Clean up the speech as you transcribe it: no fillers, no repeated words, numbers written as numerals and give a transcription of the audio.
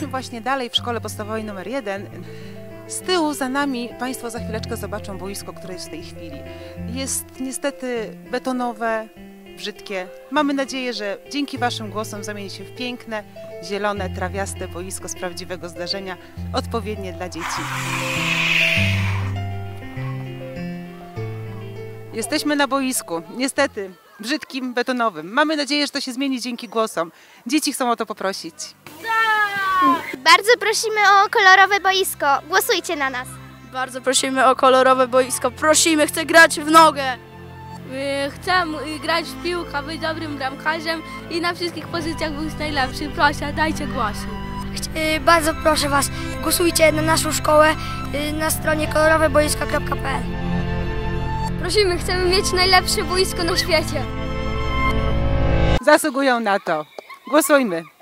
Jesteśmy właśnie dalej w szkole podstawowej nr 1. Z tyłu za nami Państwo za chwileczkę zobaczą boisko, które jest w tej chwili. Jest niestety betonowe, brzydkie. Mamy nadzieję, że dzięki Waszym głosom zamieni się w piękne, zielone, trawiaste boisko z prawdziwego zdarzenia, odpowiednie dla dzieci. Jesteśmy na boisku, niestety brzydkim, betonowym. Mamy nadzieję, że to się zmieni dzięki głosom. Dzieci chcą o to poprosić. Bardzo prosimy o kolorowe boisko. Głosujcie na nas. Bardzo prosimy o kolorowe boisko. Prosimy, chcę grać w nogę. Chcę grać w piłkę, być dobrym bramkarzem i na wszystkich pozycjach być najlepszy. Proszę, dajcie głosy. Bardzo proszę Was, głosujcie na naszą szkołę na stronie koloroweboisko.pl. Prosimy, chcemy mieć najlepsze boisko na świecie. Zasługują na to. Głosujmy.